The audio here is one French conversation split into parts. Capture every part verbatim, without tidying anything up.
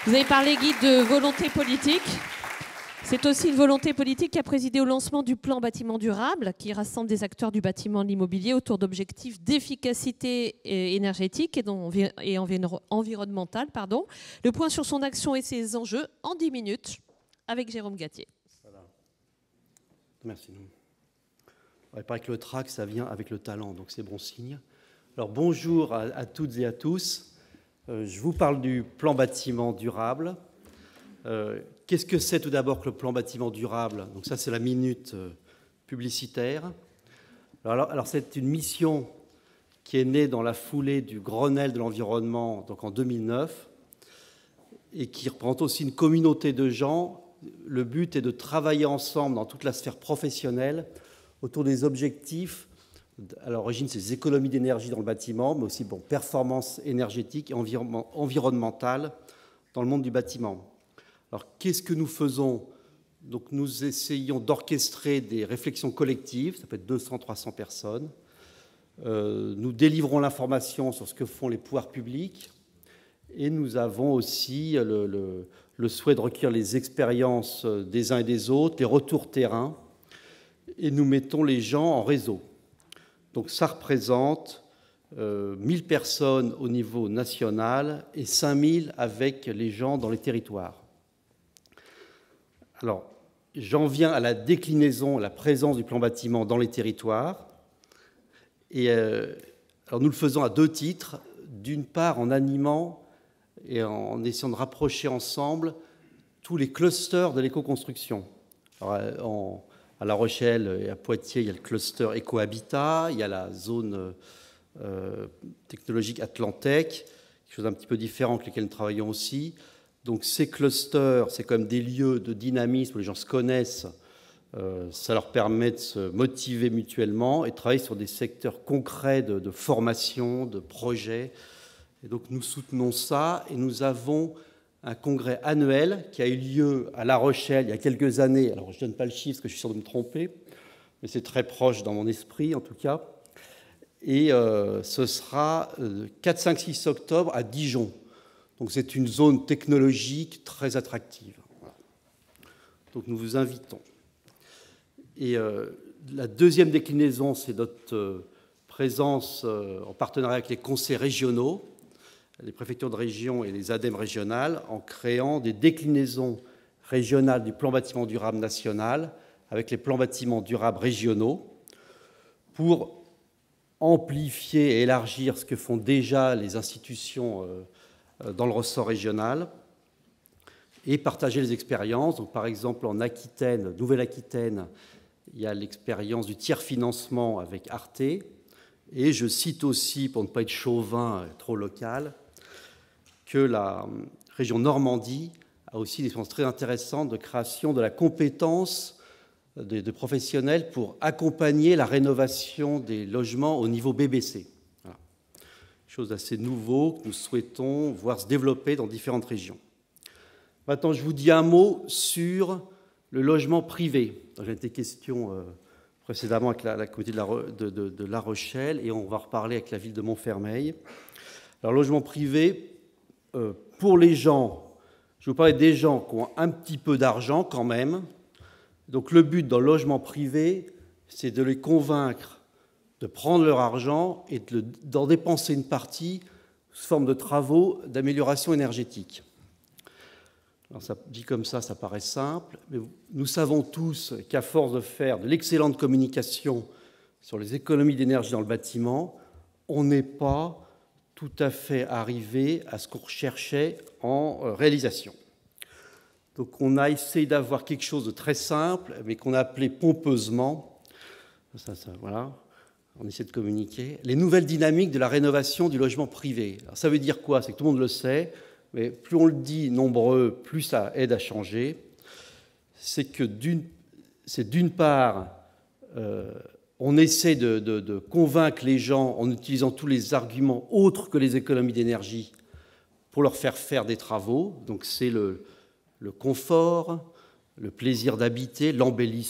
Vous avez parlé, Guy, de volonté politique. C'est aussi une volonté politique qui a présidé au lancement du plan bâtiment durable, qui rassemble des acteurs du bâtiment et de l'immobilier autour d'objectifs d'efficacité énergétique et environnementale. Pardon. Le point sur son action et ses enjeux en dix minutes avec Jérôme Gattier. Voilà. Merci. Il paraît que le trac, ça vient avec le talent, donc c'est bon signe. Alors bonjour à, à toutes et à tous. Euh, je vous parle du plan bâtiment durable. Euh, Qu'est-ce que c'est tout d'abord que le plan bâtiment durable? Donc ça, c'est la minute euh, publicitaire. Alors, alors c'est une mission qui est née dans la foulée du Grenelle de l'environnement, donc en deux mille neuf, et qui représente aussi une communauté de gens. Le but est de travailler ensemble dans toute la sphère professionnelle autour des objectifs. À l'origine, c'est les économies d'énergie dans le bâtiment, mais aussi bon, performance énergétique et environnement, environnementale dans le monde du bâtiment. Alors, qu'est-ce que nous faisons? Donc, nous essayons d'orchestrer des réflexions collectives, ça peut être deux cents, trois cents personnes. Euh, nous délivrons l'information sur ce que font les pouvoirs publics et nous avons aussi le, le, le souhait de recueillir les expériences des uns et des autres, les retours terrain, et nous mettons les gens en réseau. Donc, ça représente euh, mille personnes au niveau national et cinq mille avec les gens dans les territoires. Alors, j'en viens à la déclinaison, à la présence du plan bâtiment dans les territoires. Et euh, alors nous le faisons à deux titres. D'une part, en animant et en essayant de rapprocher ensemble tous les clusters de l'éco-construction. Alors, en, à La Rochelle et à Poitiers, il y a le cluster éco-habitat, il y a la zone euh, technologique Atlantec, quelque chose d'un petit peu différent avec lesquels nous travaillons aussi. Donc ces clusters, c'est quand même des lieux de dynamisme où les gens se connaissent, euh, ça leur permet de se motiver mutuellement et de travailler sur des secteurs concrets de, de formation, de projets. Et donc nous soutenons ça et nous avons un congrès annuel qui a eu lieu à La Rochelle il y a quelques années. Alors je ne donne pas le chiffre parce que je suis sûr de me tromper, mais c'est très proche dans mon esprit en tout cas. Et euh, ce sera euh, quatre, cinq, six octobre à Dijon. Donc c'est une zone technologique très attractive. Voilà. Donc nous vous invitons. Et euh, la deuxième déclinaison, c'est notre euh, présence euh, en partenariat avec les conseils régionaux, les préfectures de région et les A D E M régionales, en créant des déclinaisons régionales du plan bâtiment durable national avec les plans bâtiment durables régionaux pour amplifier et élargir ce que font déjà les institutions euh, dans le ressort régional et partager les expériences. Donc, par exemple, en Aquitaine, Nouvelle-Aquitaine, il y a l'expérience du tiers-financement avec Arte. Et je cite aussi, pour ne pas être chauvin, trop local, que la région Normandie a aussi des expériences très intéressantes de création de la compétence de, de professionnels pour accompagner la rénovation des logements au niveau B B C. Chose assez nouveau que nous souhaitons voir se développer dans différentes régions. Maintenant, je vous dis un mot sur le logement privé. J'ai été question euh, précédemment avec la, la communauté de la, de, de, de La Rochelle et on va reparler avec la ville de Montfermeil. Alors, logement privé, euh, pour les gens, je vais vous parler des gens qui ont un petit peu d'argent quand même. Donc, le but dans le logement privé, c'est de les convaincre de prendre leur argent et d'en dépenser une partie sous forme de travaux d'amélioration énergétique. Alors ça dit comme ça, ça paraît simple, mais nous savons tous qu'à force de faire de l'excellente communication sur les économies d'énergie dans le bâtiment, on n'est pas tout à fait arrivé à ce qu'on recherchait en réalisation. Donc on a essayé d'avoir quelque chose de très simple, mais qu'on a appelé pompeusement, ça, ça, voilà, on essaie de communiquer, les nouvelles dynamiques de la rénovation du logement privé. Alors, ça veut dire quoi? C'est que tout le monde le sait, mais plus on le dit nombreux, plus ça aide à changer. C'est que d'une, c'est d'une part, euh, on essaie de, de, de convaincre les gens en utilisant tous les arguments autres que les économies d'énergie pour leur faire faire des travaux. Donc c'est le, le confort, le plaisir d'habiter,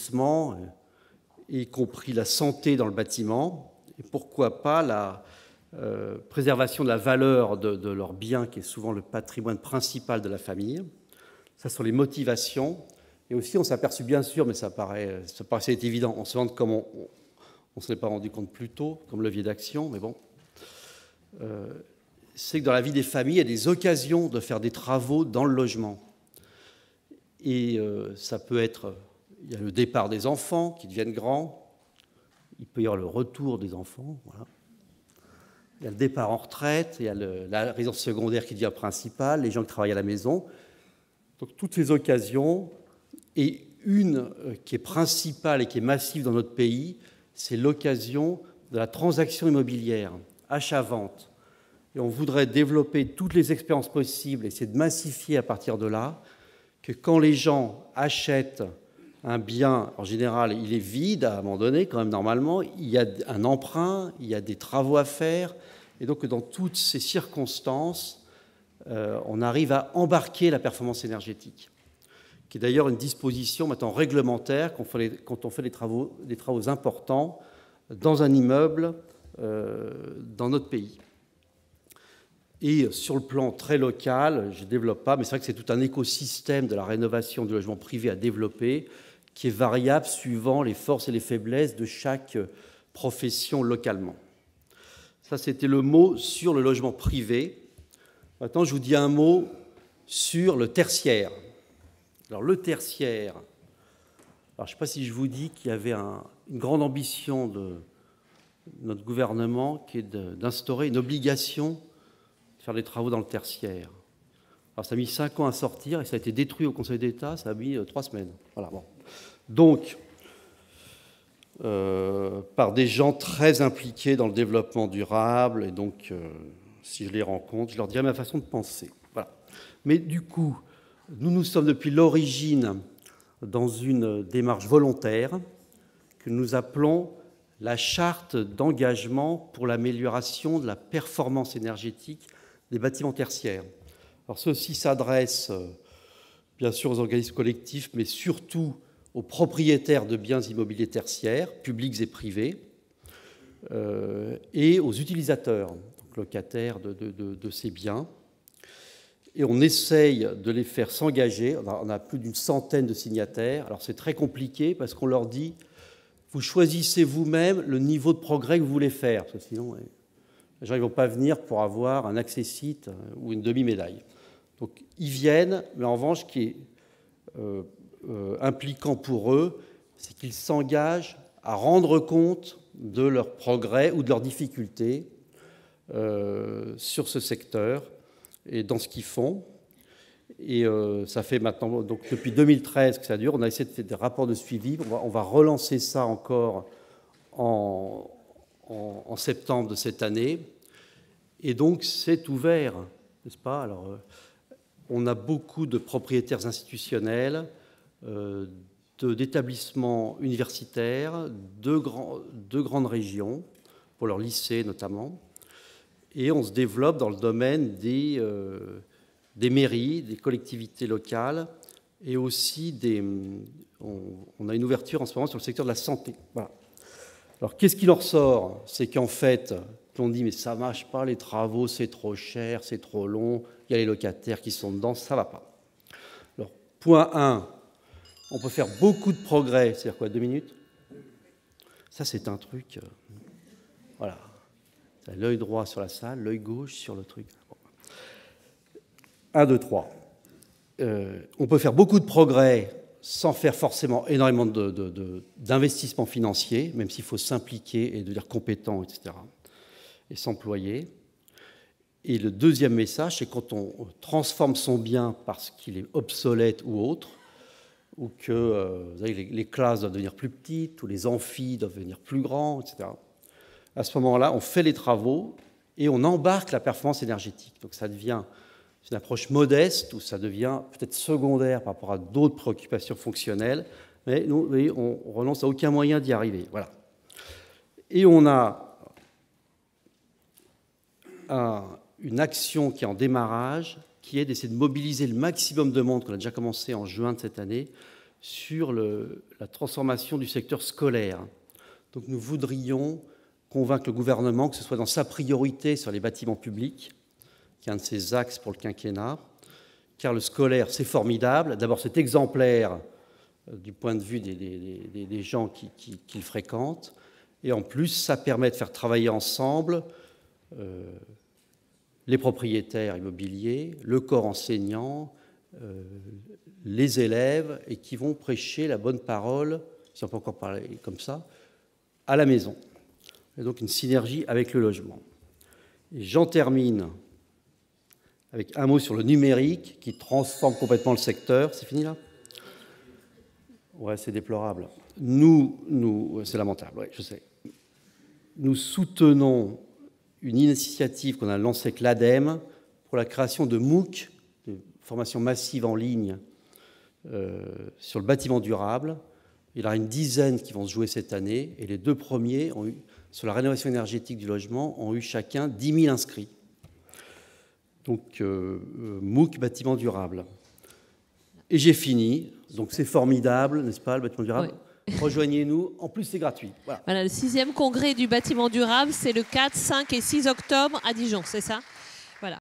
l'embellissement, y compris la santé dans le bâtiment, et pourquoi pas la, euh, préservation de la valeur de, de leur bien, qui est souvent le patrimoine principal de la famille. Ça sont les motivations. Et aussi, on s'est aperçu, bien sûr, mais ça, paraît, ça paraissait être évident, on se demande comment on ne s'en est pas rendu compte plus tôt, comme levier d'action, mais bon, euh, c'est que dans la vie des familles, il y a des occasions de faire des travaux dans le logement. Et euh, ça peut être, il y a le départ des enfants qui deviennent grands, il peut y avoir le retour des enfants, voilà. Il y a le départ en retraite, il y a le, la résidence secondaire qui devient principale, les gens qui travaillent à la maison. Donc toutes ces occasions, et une qui est principale et qui est massive dans notre pays, c'est l'occasion de la transaction immobilière, achat-vente. Et on voudrait développer toutes les expériences possibles, et essayer de massifier à partir de là, que quand les gens achètent un bien, en général, il est vide à un moment donné, quand même normalement, il y a un emprunt, il y a des travaux à faire, et donc dans toutes ces circonstances, euh, on arrive à embarquer la performance énergétique, qui est d'ailleurs une disposition maintenant réglementaire quand on fait, les, quand on fait des, travaux, des travaux importants dans un immeuble euh, dans notre pays. Et sur le plan très local, je ne développe pas, mais c'est vrai que c'est tout un écosystème de la rénovation du logement privé à développer, qui est variable suivant les forces et les faiblesses de chaque profession localement. Ça, c'était le mot sur le logement privé. Maintenant, je vous dis un mot sur le tertiaire. Alors, le tertiaire, alors, je ne sais pas si je vous dis qu'il y avait un, une grande ambition de notre gouvernement qui est d'instaurer une obligation de faire des travaux dans le tertiaire. Alors, ça a mis cinq ans à sortir et ça a été détruit au Conseil d'État, ça a mis trois semaines. Voilà, bon. Donc, euh, par des gens très impliqués dans le développement durable, et donc, euh, si je les rencontre, je leur dirai ma façon de penser. Voilà. Mais du coup, nous nous sommes depuis l'origine dans une démarche volontaire que nous appelons la charte d'engagement pour l'amélioration de la performance énergétique des bâtiments tertiaires. Alors, ceci s'adresse bien sûr aux organismes collectifs, mais surtout aux propriétaires de biens immobiliers tertiaires, publics et privés, euh, et aux utilisateurs, donc locataires de, de, de, de ces biens. Et on essaye de les faire s'engager. On a, on a plus d'une centaine de signataires. Alors c'est très compliqué parce qu'on leur dit vous choisissez vous-même le niveau de progrès que vous voulez faire, parce que sinon les gens ne vont pas venir pour avoir un accès-site ou une demi-médaille. Donc ils viennent, mais en revanche, ce qui est euh, euh, impliquant pour eux, c'est qu'ils s'engagent à rendre compte de leurs progrès ou de leurs difficultés euh, sur ce secteur et dans ce qu'ils font. Et euh, ça fait maintenant, donc depuis deux mille treize que ça dure, on a essayé de faire des rapports de suivi, on va, on va relancer ça encore en, en, en septembre de cette année. Et donc c'est ouvert, n'est-ce pas? Alors, euh, on a beaucoup de propriétaires institutionnels, euh, de, d'établissements universitaires, de, grand, de grandes régions, pour leurs lycées notamment, et on se développe dans le domaine des, euh, des mairies, des collectivités locales, et aussi des... On, on a une ouverture en ce moment sur le secteur de la santé. Voilà. Alors, qu'est-ce qui en ressort? C'est qu'en fait, on dit, mais ça ne marche pas, les travaux, c'est trop cher, c'est trop long, il y a les locataires qui sont dedans, ça ne va pas. Alors, point un, on peut faire beaucoup de progrès, c'est-à-dire quoi, deux minutes? Ça, c'est un truc... Euh, voilà. L'œil droit sur la salle, l'œil gauche sur le truc. Un, deux, trois. Euh, on peut faire beaucoup de progrès sans faire forcément énormément de, de, de, d'investissement financier, même s'il faut s'impliquer et devenir compétent, et cetera, et s'employer. Et le deuxième message, c'est quand on transforme son bien parce qu'il est obsolète ou autre, ou que euh, vous savez, les, les classes doivent devenir plus petites, ou les amphis doivent devenir plus grands, et cetera. À ce moment-là, on fait les travaux et on embarque la performance énergétique. Donc ça devient une approche modeste ou ça devient peut-être secondaire par rapport à d'autres préoccupations fonctionnelles, mais nous, vous voyez, on ne renonce à aucun moyen d'y arriver. Voilà. Et on a un, une action qui est en démarrage, qui est d'essayer de mobiliser le maximum de monde, qu'on a déjà commencé en juin de cette année, sur le, la transformation du secteur scolaire. Donc nous voudrions convaincre le gouvernement que ce soit dans sa priorité sur les bâtiments publics, qui est un de ses axes pour le quinquennat, car le scolaire, c'est formidable. D'abord, c'est exemplaire euh, du point de vue des, des, des, des gens qui, qui, qui le fréquentent, et en plus, ça permet de faire travailler ensemble euh, les propriétaires immobiliers, le corps enseignant, euh, les élèves, et qui vont prêcher la bonne parole, si on peut encore parler comme ça, à la maison. Et donc une synergie avec le logement. Et j'en termine avec un mot sur le numérique qui transforme complètement le secteur. C'est fini là ? Ouais, c'est déplorable. Nous, nous, c'est lamentable, ouais, je sais. Nous soutenons une initiative qu'on a lancée avec l'ADEME pour la création de MOOC, de formation massive en ligne euh, sur le bâtiment durable. Il y en a une dizaine qui vont se jouer cette année, et les deux premiers, ont eu, sur la rénovation énergétique du logement, ont eu chacun dix mille inscrits. Donc, euh, MOOC, bâtiment durable. Et j'ai fini. Donc, c'est formidable, n'est-ce pas, le bâtiment durable ? Oui. Rejoignez-nous. En plus, c'est gratuit. Voilà. Voilà, le sixième congrès du bâtiment durable, c'est le quatre, cinq et six octobre à Dijon, c'est ça ?